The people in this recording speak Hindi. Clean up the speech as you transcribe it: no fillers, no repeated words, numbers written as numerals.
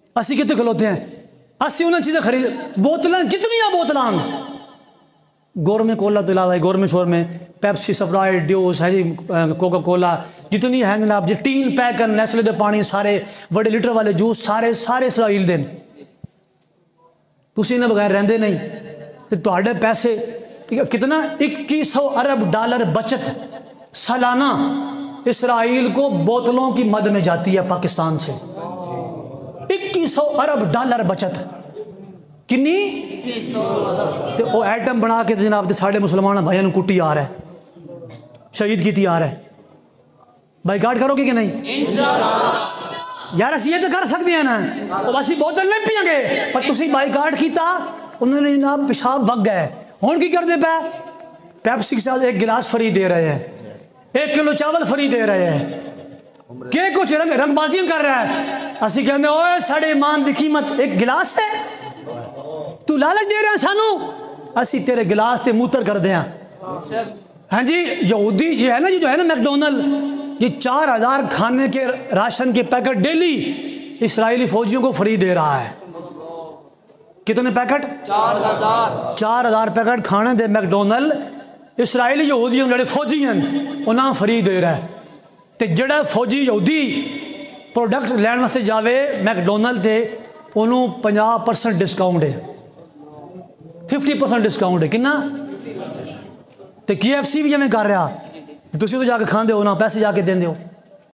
असी कितने खलोते हैं, असी उन्हें चीज़ें खरीद बोतलें जितनी बोतलां गौरमेंट कोला तो अलावा गौरमेंट शोर में पेप्सी स्प्राइट ड्यूस है जी कोका कोला जितनी है जनाब जी टीन पैक नेस्ले दे पानी सारे बड़े लीटर वाले जूस सारे सारे इसराइल देन तुसी इन्हें बगैर रहंदे नहीं तो तुहाडे पैसे कितना 2100 अरब डॉलर बचत सालाना इसराइल को बोतलों की मद में जाती है पाकिस्तान से। 2100 अरब डॉलर बचत किन्नी तो वो आइटम बना के जनाब साढ़े मुसलमान भाइयों कुट्टी आ रहा है शहीद की आ रहा है। बाइकाट करोगे कि नहीं यार असी ये तो कर सकते हैं ना असी बोतल नहीं पियेंगे पर तुम बाइकाट किया उन्होंने जनाब पेशाब वग गए हुण की करते पे पेप्सी के साथ 1 गिलास फ्री दे रहे हैं 1 किलो चावल फ्री दे रहे हैं के कुछ रंगबाजियां कर रहा है। असी कहते ओए साढ़े ईमान दिखी मत 1 गिलास है तू लालच दे रहा सानू असी तेरे गिलास से मूत्र कर दें। हाँ जी यहूदी ये है ना जो है ना मैकडोनल्ड ये 4000 खाने के राशन के पैकेट डेली इस्राएली फौजियों को फ्री दे रहा है। कितने पैकेट 4000 पैकेट खाने दे मैकडोनल्ड इस्राएली यहूदियों जड़े फौजी हैं उन्हें फ्री दे रहा है। तो जड़ा फौजी यहूदी प्रोडक्ट लैन वास्ते जावे मैकडोनल्ड से उन्होंने 50% डिस्काउंट है 50% डिस्काउंट है कितना तो KFC भी जिमें कर रहा तुम तो जाके खाते हो ना पैसे जाके देंगे हो।